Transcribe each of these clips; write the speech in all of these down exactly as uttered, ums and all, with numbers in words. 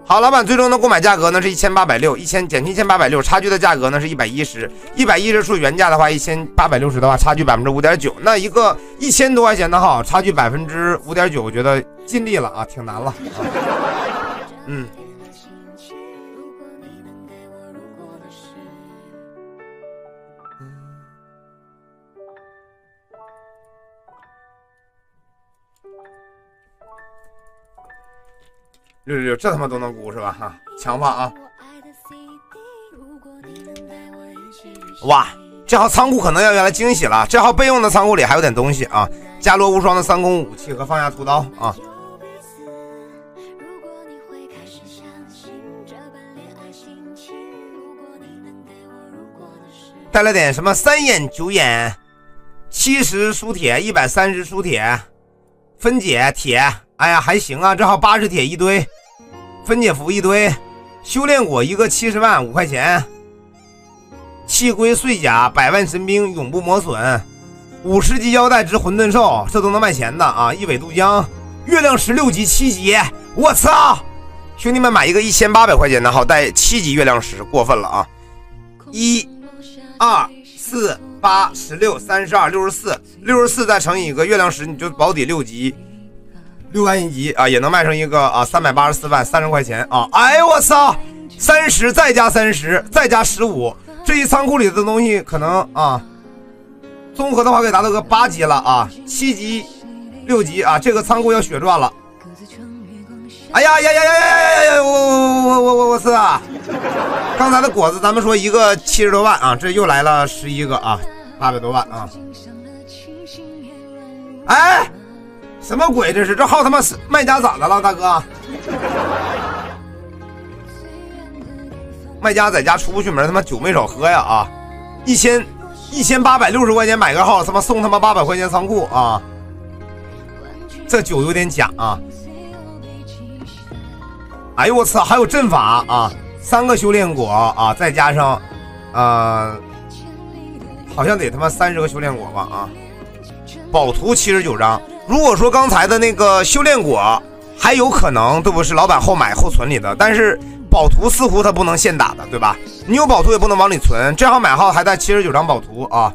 好，老板最终的购买价格呢是一千八百六十，一千减去一千八百六十，差距的价格呢是一百一十，一百一十除以原价的话，一千八百六十的话，差距百分之五点九。那一个一千多块钱的号，差距百分之五点九，我觉得尽力了啊，挺难了。啊、嗯。六六六，这他妈都能估是吧？哈，强化啊！哇，这号仓库可能要原来惊喜了。这号备用的仓库里还有点东西啊，加罗无双的三攻武器和放下屠刀啊。带了点什么三眼九眼，七十输铁，一百三十输铁，分解铁。哎呀，还行啊，这号八十铁一堆，分解符一堆，修炼果一个七十万五块钱，气龟碎甲百万神兵永不磨损，五十级腰带之混沌兽，这都能卖钱的啊！一尾渡江，月亮石六级七级，我操！兄弟们买一个一千八百块钱的号带七级月亮石，过分了啊！一、二、四、八、十六、三十二、六十四，六十四再乘以一个月亮石，你就保底六级。六万一级啊，也能卖上一个啊，三百八十四万，三十块钱啊！哎呦我操，三十再加三十，再加十五，这一仓库里的东西可能啊，综合的话可以达到个八级了啊，七级、六级啊，这个仓库要血赚了！哎呀呀呀呀呀呀呀！我我我我我操！刚才的果子咱们说一个七十多万啊，这又来了十一个啊，八百多万啊！哎。什么鬼？这是这号他妈是卖家咋的了，大哥？卖家在家出不去门，他妈酒没少喝呀啊！一千一千八百六十块钱买个号，他妈送他妈八百块钱仓库啊！这酒有点假啊！哎呦我操，还有阵法啊！三个修炼果啊，再加上呃，好像得他妈三十个修炼果吧啊！宝图七十九张。如果说刚才的那个修炼果还有可能，对不是老板后买后存里的，但是宝图似乎它不能现打的，对吧？你有宝图也不能往里存，这号买号还带七十九张宝图啊。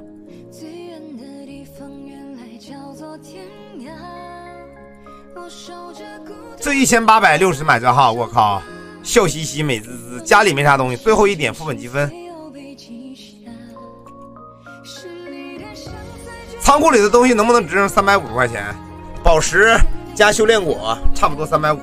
这一千八百六十买这号，我靠，笑嘻嘻美滋滋，家里没啥东西，最后一点副本积分。仓库里的东西能不能值上三百五十块钱？宝石加修炼果差不多三百五。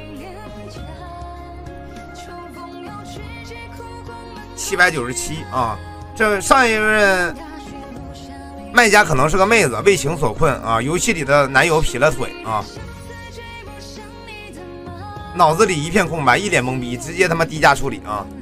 七百九十七啊！这上一任卖家可能是个妹子，为情所困啊！游戏里的男友劈了腿啊！脑子里一片空白，一脸懵逼，直接他妈低价处理啊！